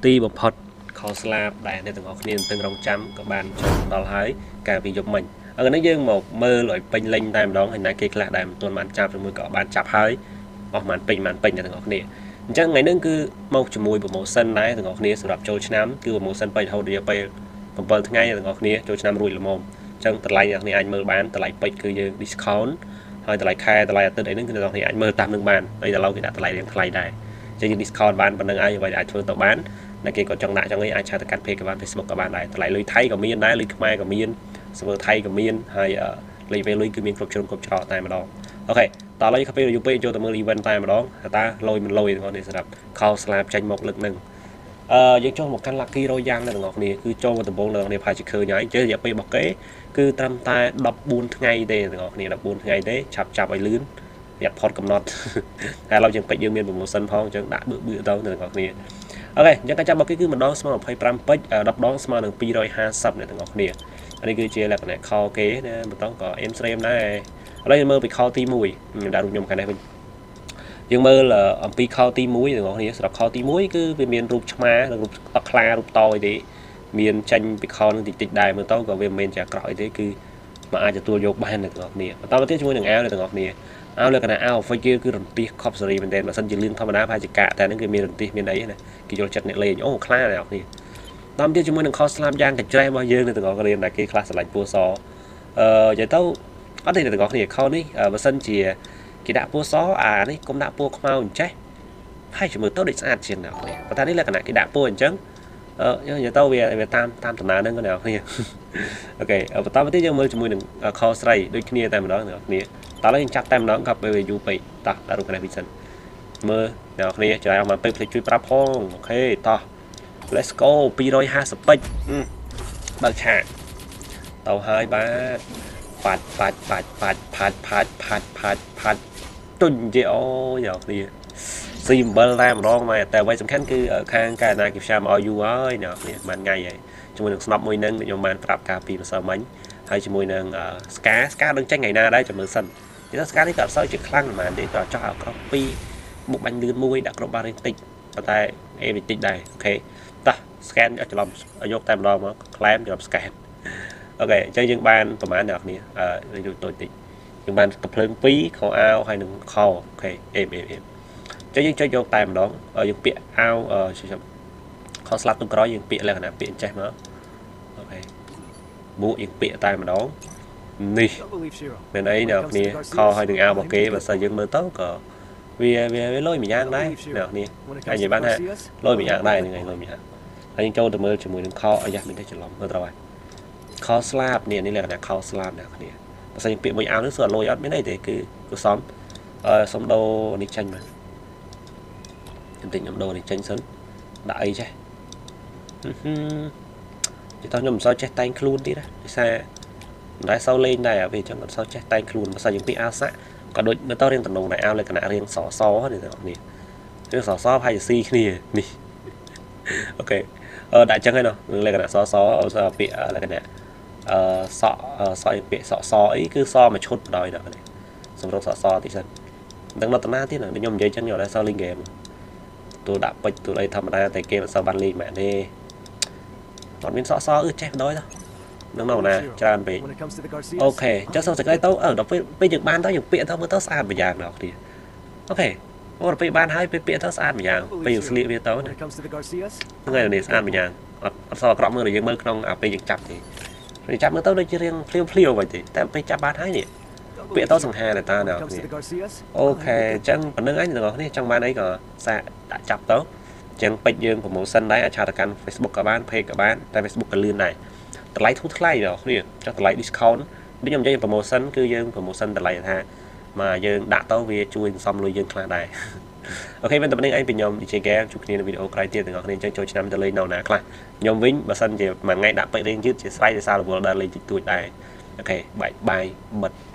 ទីបំផុតខោស្លាបដែលអ្នកទាំងអស់គ្នាទាំងរងចាំក៏បានចូលដល់ហើយកាលពីយប់មិញឥឡូវនេះយើងមកមើលឲ្យពេញលេញតែម្ដងហើយណាគេខ្លះដែលមិនទាន់បានចាប់ជាមួយក៏បានចាប់ហើយអស់មិនពេញអ្នកទាំងអស់គ្នាអញ្ចឹងថ្ងៃនេះគឺមកជាមួយ promotion ដែរទាំងអស់គ្នាសម្រាប់ចូលឆ្នាំគឺ promotion ពេជ្ររហូតរយៈពេល7ថ្ងៃទាំងអស់គ្នាចូលឆ្នាំរួចល្មមអញ្ចឹងតម្លៃអ្នកគ្នាអាចមើលបានតម្លៃពេជ្រគឺយើង discount ហើយតម្លៃខែតម្លៃអាទិត្យអីហ្នឹងគឺអ្នកគ្នាអាចមើលតាមនឹងបានហើយដល់ឡូវគេដាក់តម្លៃរៀងថ្លៃដែរអញ្ចឹងយើង discount បានប៉ុណ្្នឹងហើយអ្វីដែលអាចធ្វើទៅបានតែគេក៏ចង់ដាក់ចឹងឯងអាចឆាតទៅកាន់ page ក៏បាន Facebook ក៏បានដែរតម្លៃលុយថៃក៏មានដែរលុយខ្មែរក៏មានserver ថៃក៏មានហើយលេខពេលលុយគឺមានគ្រប់ជ្រុងគ្រប់ច្រកតែម្ដងអូខេតោះឥឡូវយើងទៅពេលយូរពេកចូលទៅមើល event តែម្ដងតើលុយមិនលុយទាំងនេះសម្រាប់ខោស្លាបចាញ់មកលើកហ្នឹងយើងចូលមកកាន់ Lucky Royale ទាំងអស់គ្នាគឺចូលមកដំបូងទាំងអស់គ្នាផាច់ឃើញហើយអញ្ចឹងរយៈពេលរបស់គេគឺត្រឹមតែ14ថ្ងៃទេទាំងអស់គ្នា14ថ្ងៃទេចាប់ឲ្យលឿនវាអត់ផុតកំណត់តែឥឡូវយើងពេជ្រយើងមាន promotion ផងអញ្ចឹងដាក់បឺទៅទាំងអស់គ្នាអូខេអញ្ចឹងការចាប់របស់គេគឺម្ដងស្មើ25ពេជ្រ10ដងស្មើនឹង250អ្នកទាំងអស់គ្នានេះគឺជាលក្ខណៈខគេណាបន្តក៏អេមស្រេមដែរឥឡូវយើងមើលពីខទី1ខ្ញុំដាក់រូបខ្ញុំខាងនេះវិញយើងមើលអំពីខទី1ទាំងអស់គ្នាសម្រាប់ខទី1គឺវាមានរូបឆ្មានិងរូបតខ្លារូបតអីទេមានចាញ់ពីខនឹងតិចដែរមើលទៅក៏វាមិនមែនជាអាក្រក់អីទេគឺមកអាចទទួលយកបានទាំងអស់គ្នាបន្តមកទៀតជាមួយនឹងអាវទាំងអស់គ្នាអាវលក្ខណៈអាវ figure គឺរន្ទះ cop series មែនតើបើសិនជាលឿនធម្មតាប្រហែលជាកាក់តែហ្នឹងគឺមានរន្ទះមានអីណាគេយកចិត្តអ្នកលេងអូខ្លាទាំងអស់គ្នាតាមទៀតជាមួយនឹងខស្លាប់យ៉ាងកញ្ច្រែរបស់យើងនៅទាំងអស់គ្នាដែលគេខ្លះឆ្លាញ់ពណ៌សនិយាយទៅអត់ទេទាំងអស់គ្នាខនេះបើសិនជាគេដាក់ពណ៌សអានេះកុំដាក់ពណ៌ខ្មៅអញ្ចេះហើយមើលទៅដូចស្អាតជាងអ្នកគ្នាប៉ុន្តែនេះលក្ខណៈគេដាក់ពណ៌អញ្ចឹងនិយាយទៅវាតាមដំណើរហ្នឹងអ្នកគ្នាអូខេបន្តមកទៀតយើងមើលជាមួយនឹងខស្រីដូចគ្នាតែម្ដងអ្នកគ្នាតោះឡើយយើងចាប់តែម្ដងក៏ពេលយូរពេកតោះដាក់រូបនេះវិសិនមើលអ្នកគ្នាច្រាយអស់មកពេកភ្លេចជួយប្រាប់ផងអូខេតោះ let's go 250ពេជ្របើកឆាកទៅហើយបាទផាត់ទុញជាអូអ្នកគ្នាស៊ីអំបិលតែម្ដងមកតែអ្វីសំខាន់គឺខាងកាយណាគេផ្សាយមកឲ្យយូរហើយអ្នកគ្នាបានថ្ងៃហើយជាមួយនឹងស្នប់មួយនឹងខ្ញុំបានប្រាប់ការពីម្សិលមិញហើយជាមួយនឹងស្កាដឹងចេញថ្ងៃណាដែរចាំមើលសិននិយាយថាស្កានេះក៏អត់សូវជាខ្លាំងប៉ុន្មានទេក៏ចោះឲ្យក្រោះ2មុខបាញ់លឿនមួយដាក់គ្រប់បារីតិចប៉ុន្តែអេតិចដែរអូខេតោះ scan អត់ច្រឡំយកតែម្ដងមក claim ច្រឡំ scan អូខេអញ្ចឹងយើងបានប្រហែលអ្នកគ្នាដូចតូចតិចយើងបានកំភ្លើង2ខោអាវហើយនឹងខោអូខេអេមអញ្ចឹងយើងចុចយកតែម្ដងយើងពាក់អាវខោស្លាប់ទុំក្រោយយើងពាក់លក្ខណៈពាក់ចេះមកអូខេមួកយើងពាក់តែម្ដងនេះមានអីអ្នកគ្នាខោហើយនឹងអាវរបស់គេបើសិនយើងមើលទៅក៏វាលុយមួយយ៉ាងដែរអ្នកគ្នាហើយនិយាយបានថាលុយមួយយ៉ាងដែរហ្នឹងហើយលុយមួយយ៉ាងហើយយើងចូលទៅមើលជាមួយនឹងខោអាយ៉ាមានតែច្រឡំមើលត្រូវហើយខោស្លាប់នេះលក្ខណៈខោស្លាប់អ្នកគ្នាបើសិនយើងពាក់មួយអាវនេះសួរលុយអត់មានអីទេគឺសំសុំដូរនេះចាញ់មកខ្ញុំដូរនេះចាញ់សិនដាក់អីចេះនិយាយតោះខ្ញុំមិនសូវចេះតែងខ្លួនទៀតណាដោយសារមិនដែលសូវលេងដែរវាអញ្ចឹងអត់សូវចេះតែងខ្លួនបើសិនយើងពាក់អាវសាក់ក៏ដូចមើលទៅរៀងតំណងដែរអាវលក្ខណៈរៀងសនេះទាំងនេះរៀងសហើយជាស៊ីគ្នានេះអូខេដាក់ចឹងហើយណោះលក្ខណៈសពាក់លក្ខណៈសក់ពាក់សក់សអីគឺសមួយឈុតដល់ដល់នេះសម្រាប់សក់សតិចសិនដឹងដល់តាណាទៀតខ្ញុំនិយាយចឹងយកតែសលេងហ្គេមទូដាក់ពេជ្រទូអីធម្មតាតែគេមិនសូវបានលេងម៉ាក់ទេអត់មានសក់សចេះបដ ாய் ទៅនឹងមកណាច្រើនពេកអូខេចុះសោះសេចក្ដីទៅដល់ពេលយើងបានទៅយើងពាក់ទៅមើលទៅស្អាតម្យ៉ាងដល់គ្នាអូខេដល់ពេលបានហើយពេលពាក់ទៅស្អាតម្យ៉ាងពេលយើងស្លៀកវាទៅណាថ្ងៃនេះស្អាតម្យ៉ាងអត់សអាក្រក់មើលយើងមើលក្នុងពេលយើងចាប់ទេពេលចាប់មើលទៅដូចជារៀងភ្លាវវិញទេតែពេលចាប់បានហើយនេះពាក្យទៅសង្ហាតាអ្នកគ្នាអូខេអញ្ចឹងប៉ុណ្្នឹងឯងទាំងអស់គ្នាចង់បានអីក៏សាកដាក់ចាប់ទៅអញ្ចឹងពេជ្រយើង promotion ដែរអាចឆាតទៅកាន់ Facebook ក៏បាន page ក៏បានតែ Facebook ក៏លឿនដែរតម្លៃធូរថ្លៃដល់គ្នាចុះតម្លៃ discount ដូចខ្ញុំនិយាយ promotion គឺយើង promotion តម្លៃថាមកយើងដាក់ទៅវាជួយសន្សំលុយយើងខ្លះដែរអូខេមិនតែប៉ុណ្្នឹងឯងពីខ្ញុំ DJ Game ជួបគ្នានៅវីដេអូក្រោយទៀតទាំងអស់គ្នាអញ្ចឹងចូលឆ្នាំទៅលេងនៅណាខ្លះខ្ញុំវិញបើសិនជាមួយថ្ងៃដាក់ពេជ្ររៀងយឺតជាស្រ័យដោយសាររវល់ដល់លេងតិចតួចដែរអូខេបាយបិទ